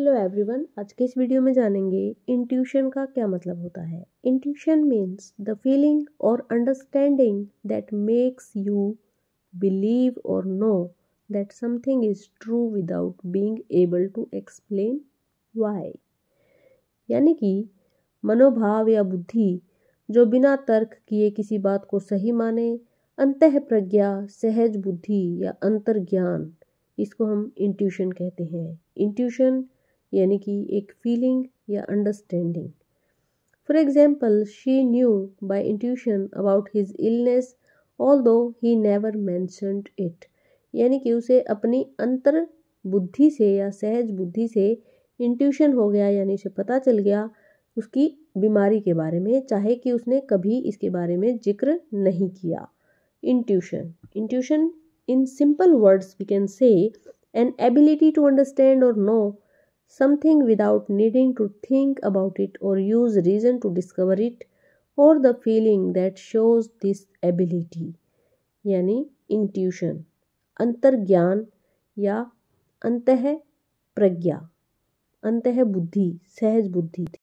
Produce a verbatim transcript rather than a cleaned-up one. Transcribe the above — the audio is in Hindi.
हेलो एवरीवन, आज के इस वीडियो में जानेंगे इंट्यूशन का क्या मतलब होता है। Intuition means the feeling or understanding that makes you believe or know that something is true without being able to explain why. यानी कि मनोभाव या बुद्धि जो बिना तर्क किए किसी बात को सही माने, अंतः प्रज्ञा, सहज बुद्धि या अंतर्ज्ञान, इसको हम इंट्यूशन कहते हैं। इंट्यूशन यानी कि एक फीलिंग या understanding. For example, she knew by intuition about his illness although he never mentioned it. यानी कि उसे अपनी अंतर बुद्धि से या सहज बुद्धि से इंट्यूशन हो गया, यानी उसे पता चल गया उसकी बीमारी के बारे में, चाहे कि उसने कभी इसके बारे में जिक्र नहीं किया। Intuition intuition in simple words we can say an ability to understand or know something without needing to think about it or use reason to discover it, or the feeling that shows this ability। यानी intuition अंतर्ज्ञान या अंतः प्रज्ञा, अंतः बुद्धि, सहज बुद्धि।